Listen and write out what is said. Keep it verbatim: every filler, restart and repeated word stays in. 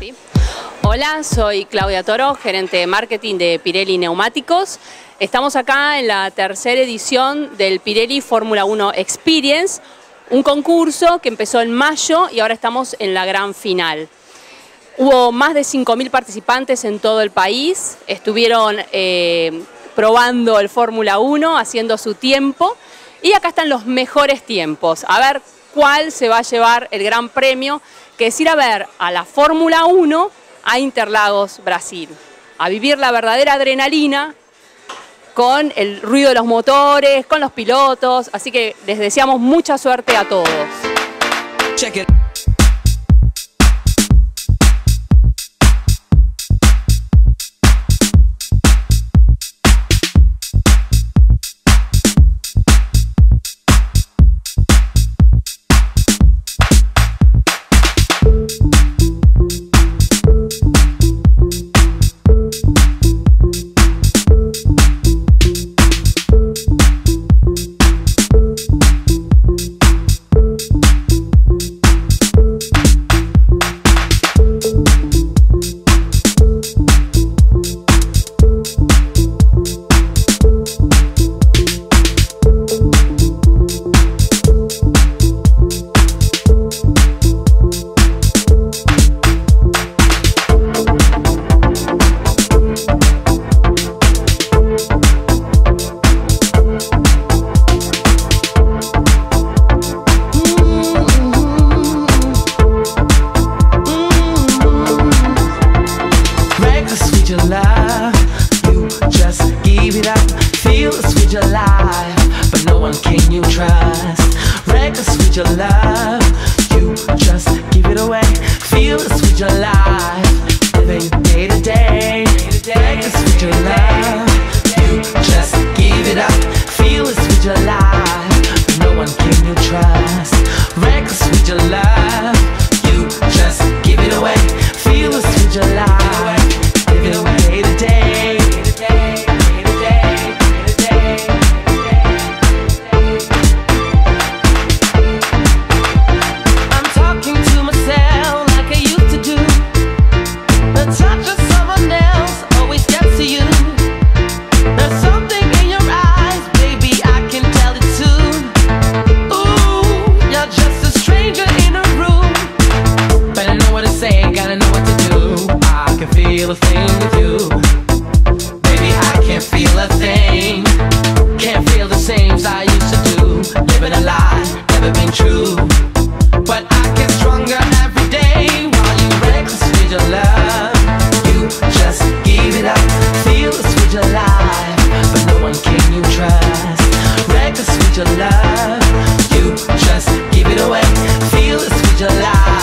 ¿sí? Hola, soy Claudia Toro, gerente de marketing de Pirelli Neumáticos. Estamos acá en la tercera edición del Pirelli Fórmula uno Experience, un concurso que empezó en mayo y ahora estamos en la gran final. Hubo más de cinco mil participantes en todo el país, estuvieron eh, probando el Fórmula uno, haciendo su tiempo, y acá están los mejores tiempos. A ver cuál se va a llevar el gran premio, que es ir a ver a la Fórmula uno a Interlagos, Brasil, a vivir la verdadera adrenalina con el ruido de los motores, con los pilotos, así que les deseamos mucha suerte a todos. Check it. Your love, you just give it up. Feel the sweet your life, but no one can you trust. Reckless with your love, you just give it away. Feel the sweet your life, living day to day. Reckless with your love, you just give it up. Feel the sweet your life, but no one can you trust. Reckless with your love, you just give it away. Feel the sweet your life. Day to day, day to day, day to day, day to day. I'm talking to myself like I used to do. The touch of someone else always gets to you. There's something in your eyes, baby, I can tell it too. Ooh, you're just a stranger in a room. But I know what to say, gotta know what to do. I can feel a thing with you. Baby, I can't feel a thing. Can't feel the same as I used to do. Living a lie, never been true. But I get stronger every day while you reckless with your love. You just give it up. Feel the sweet your life, but no one can you trust. Reckless with your love. You just give it away. Feel the sweet your life.